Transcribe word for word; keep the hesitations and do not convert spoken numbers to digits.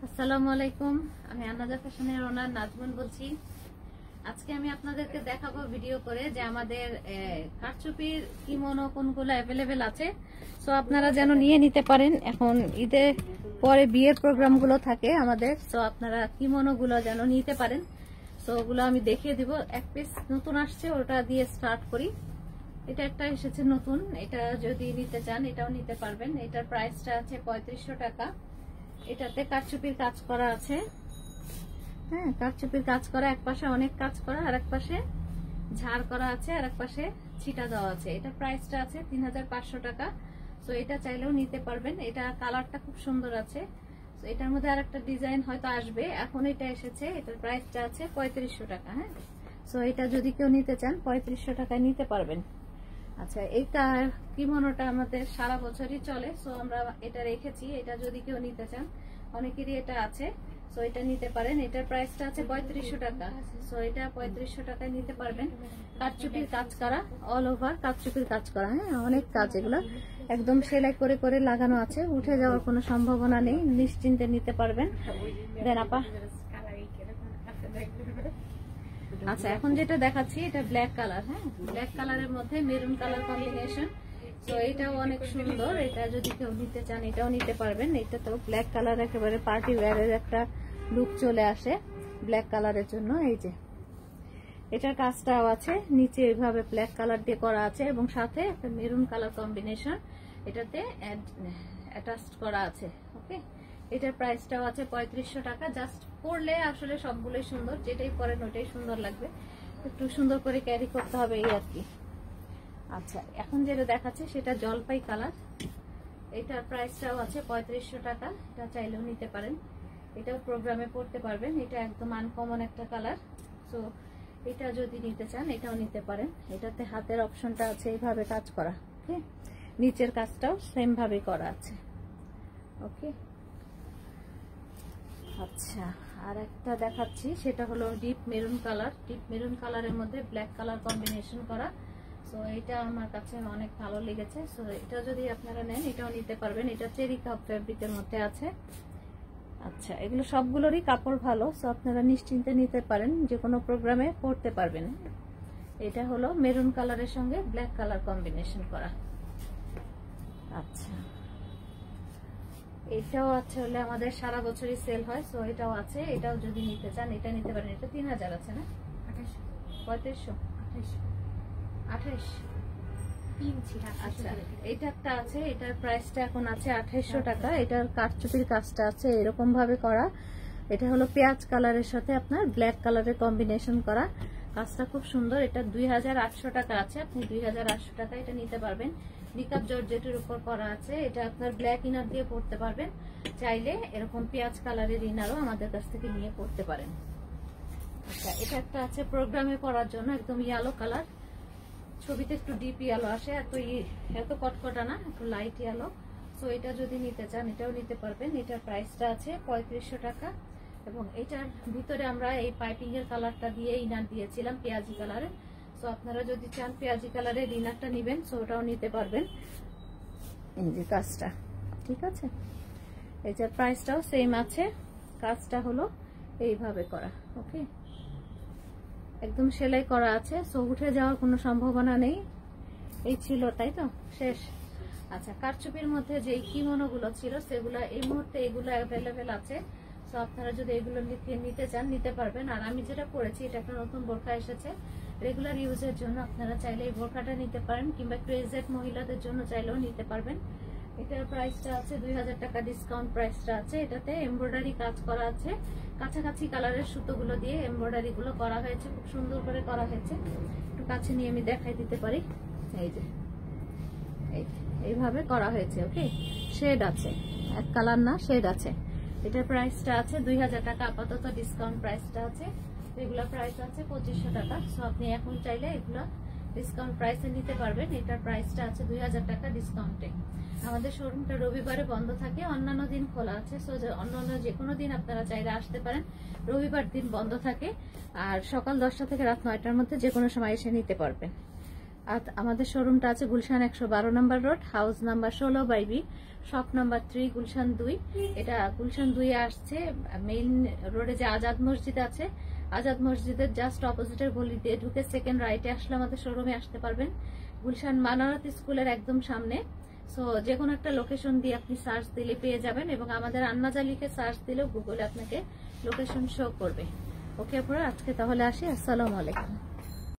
আসসালামু আলাইকুম, আমি আন্নাজা ফ্যাশনের ওনার নাজমুন বলছি। আজকে আমি আপনাদেরকে দেখাবো ভিডিও করে যে আমাদের কারচুপির কিমোনো কোনগুলো অ্যাভেলেবেল আছে। সো আপনারা যেন নিয়ে নিতে পারেন। এখন ঈদে পরে বিয়ের প্রোগ্রামগুলো থাকে আমাদের, সো আপনারা কিমোনোগুলো যেন নিতে পারেন। সো ওগুলো আমি দেখিয়ে দিব। এক পিস নতুন আসছে, ওটা দিয়ে স্টার্ট করি। এটা একটা এসেছে নতুন, এটা যদি নিতে চান এটাও নিতে পারবেন। এটার প্রাইসটা আছে পঁয়ত্রিশশো টাকা। এটাতে কারচুপির কাজ করা আছে, হ্যাঁ কারচুপির কাজ করা, এক পাশে অনেক কাজ করা আর এক পাশে ঝাড় করা আছে আর এক পাশে ছিটা দেওয়া আছে। এটা প্রাইসটা আছে তিন হাজার পাঁচশো টাকা। তো এটা চাইলেও নিতে পারবেন। এটা কালারটা খুব সুন্দর আছে। তো এটার মধ্যে আর একটা ডিজাইন হয়তো আসবে, এখন এটা এসেছে। এটার প্রাইসটা আছে পঁয়ত্রিশশো টাকা। হ্যাঁ, সো এটা যদি কেউ নিতে চান পঁয়ত্রিশশো টাকায় নিতে পারবেন। আচ্ছা, এইটা কিমোনোটা আমাদের সারা বছরই চলে, সো আমরা এটা রেখেছি। এটা যদি কেউ নিতে চান, অনেকেরই এটা আছে, সো এটা নিতে পারেন। এটার প্রাইসটা আছে পঁয়ত্রিশশো টাকা। সো এটা পঁয়ত্রিশশো টাকায় নিতে পারবেন। কারচুপির কাজ করা, অল ওভার কারচুপির কাজ করা, হ্যাঁ অনেক কাজ, এগুলো একদম সেলাই করে করে লাগানো আছে, উঠে যাওয়ার কোনো সম্ভাবনা নেই, নিশ্চিন্তে নিতে পারবেন। দেন আপা, আচ্ছা এখন যেটা দেখাচ্ছি এটা ব্ল্যাক কালার, হ্যাঁ ব্ল্যাক কালারের মধ্যে মেরুন কালার কম্বিনেশন। তো এটাও অনেক সুন্দর। এটা যদি কেউ নিতে চান এটাও নিতে পারবেন। এটা তো ব্ল্যাক কালার, একেবারে পার্টি ওয়্যারের একটা লুক চলে আসে ব্ল্যাক কালারের জন্য। এই যে এটার কাজটাও আছে, নিচে এইভাবে ব্ল্যাক কালার দিয়ে করা আছে এবং সাথে একটা মেরুন কালার কম্বিনেশন এটাতে অ্যাটাচ করা আছে। ওকে, এটার প্রাইসটাও আছে পঁয়ত্রিশশো টাকা। জাস্ট পরলে আসলে সবগুলোই সুন্দর, যেটাই পরেন ওটাই সুন্দর লাগবে, একটু সুন্দর করে ক্যারি করতে হবে এই আর কি। আচ্ছা, এখন যেটা দেখাচ্ছে সেটা জলপাই কালার। এটার প্রাইসটাও আছে পঁয়ত্রিশশো টাকা। এটা চাইলেও নিতে পারেন, এটাও প্রোগ্রামে পড়তে পারবেন। এটা একদম আনকমন একটা কালার। সো এটা যদি নিতে চান এটাও নিতে পারেন। এটাতে হাতের অপশনটা আছে এইভাবে কাজ করা, ওকে, নিচের কাজটাও সেম ভাবে করা আছে। ওকে, আচ্ছা আর একটা দেখাচ্ছি, সেটা হলো deep maroon colour. Deep maroon কালারের মধ্যে ব্ল্যাক কালার কম্বিনেশন করা। সো এটা আমার কাছে অনেক ভালো লেগেছে। সো এটা যদি আপনারা নেন এটাও নিতে পারবেন। এটা চেরি কাপ ফ্যাব্রিকের মধ্যে আছে। আচ্ছা, এগুলো সবগুলোরই কাপড় ভালো, সো আপনারা নিশ্চিন্তে নিতে পারেন, যে কোনো প্রোগ্রামে পরতে পারবেন। এটা হলো মেরুন কালারের সঙ্গে ব্ল্যাক কালার কম্বিনেশন করা। আচ্ছা, এটাও আছে হলে আমাদের সারা বছরই সেল হয়, সো এটাও আছে। এটাও যদি নিতে চান এটা নিতে পারেন। এটা তিন হাজার আছে না, পঁয়ত্রিশশো আঠাইশ। আচ্ছা, এটা একটা আছে, এটার প্রাইসটা এখন আছে আঠাইশশো টাকা। এটার কারচুপির কাজটা আছে এরকম ভাবে করা। এটা হলো পেঁয়াজ কালারের সাথে আপনার ব্ল্যাক কালারের কম্বিনেশন করা। কাজটা খুব সুন্দর। এটা দুই হাজার আটশো টাকা আছে। আপনি দুই হাজার আটশো টাকা এটা নিতে পারবেন। নিকাব জর্জেটের উপর করা আছে। এটা আপনার ব্ল্যাক ইনার দিয়ে পরতে পারবেন। চাইলে এরকম পেঁয়াজ কালারের ইনারও আমাদের কাছ থেকে নিয়ে পরতে পারেন। আচ্ছা, এটা একটা আছে প্রোগ্রামে পরার জন্য, একদম ইয়েলো কালার। ছবিতে একটু ডিপ ইয়েলো আসে, এত এত কটকটা না, একটু লাইট ইয়েলো। সো এটা যদি নিতে চান এটাও নিতে পারবেন। এটার প্রাইসটা আছে পঁয়ত্রিশশো টাকা। এবং এটার ভিতরে আমরা এই পাইপিং এর কালারটা দিয়ে ইনার দিয়েছিলাম পেঁয়াজি কালারের। সো আপনারা যদি চান পেঁয়াজি কালারের ইনারটা নিবেন, সো ওটাও নিতে পারবেন। এই যে কাজটা, ঠিক আছে, এটার প্রাইসটাও সেম আছে। কাজটা হলো এইভাবে করা, ওকে, একদম সেলাই করা আছে। সো উঠে যাওয়ার কোনো সম্ভাবনা নেই। এই ছিল, তাই তো, শেষ। আচ্ছা, কারচুপির মধ্যে যে কিমোনো গুলো ছিল সেগুলো এই মুহূর্তে এগুলো অ্যাভেলেবেল আছে। সো আপনারা যদি এগুলো নিতে চান নিতে পারবেন। আর আমি যেটা পরেছি এটা একটা নতুন বোরখা এসেছে রেগুলার ইউজের জন্য, আপনারা চাইলে এই বোরখাটা নিতে পারেন, কিংবা ক্রেজেড মহিলাদের জন্য চাইলেও নিতে পারবেন। এটার প্রাইসটা আছে দুই হাজার টাকা, ডিসকাউন্ট প্রাইসটা আছে। এটাতে এমব্রয়ডারি কাজ করা আছে, কাছাকাছি কালারের সুতোগুলো দিয়ে এমব্রয়ডারি গুলো করা হয়েছে, খুব সুন্দর করে করা হয়েছে। একটু কাছে নিয়ে আমি দেখাই দিতে পারি। এই যে এইভাবে করা হয়েছে, ওকে, শেড আছে, এক কালার না শেড আছে। এটার প্রাইসটা আছে দুই হাজার টাকা, আপাতত ডিসকাউন্ট প্রাইসটা আছে। রেগুলার প্রাইস আছে পঁচিশশো টাকা। সো আপনি এখন চাইলে এগুলা ডিসকাউন্ট প্রাইসে নিতে পারবেন। এটার প্রাইসটা আছে দুই হাজার টাকা ডিসকাউন্টে। আমাদের শোরুমটা রবিবারে বন্ধ থাকে, অন্যান্য দিন খোলা আছে। সো অন্যান্য যে কোনো দিন আপনারা চাইলে আসতে পারেন, রবিবার দিন বন্ধ থাকে। আর সকাল দশটা থেকে রাত নয়টার মধ্যে যে কোনো সময় এসে নিতে পারবেন। আর আমাদের শোরুমটা আছে গুলশান একশো বারো নম্বর রোড, হাউস নাম্বার ষোলো by B, shop number three, Gulshan দুই। এটা গুলশান দুই আসছে মেইন রোডে যে আজাদ মসজিদ আছে, আজাদ মসজিদের জাস্ট অপোজিটের গলি দিয়ে ঢুকে সেকেন্ড রাইটে আসলে আমাদের শোরুমে আসতে পারবেন। গুলশান মানারত স্কুলের একদম সামনে। সো যে কোনো একটা লোকেশন দিয়ে আপনি সার্চ দিলে পেয়ে যাবেন, এবং আমাদের আন্নাজা লিখে সার্চ দিলেও গুগলে আপনাকে লোকেশন শো করবে। ওকে আপনারা, আজকে তাহলে আসি। আসসালামু আলাইকুম।